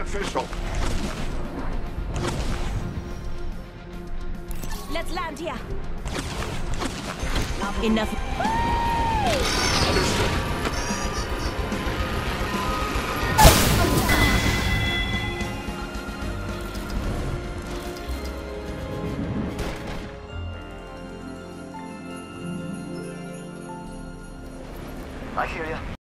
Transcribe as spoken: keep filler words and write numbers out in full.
official. Let's land here. Enough. Understood. I hear you.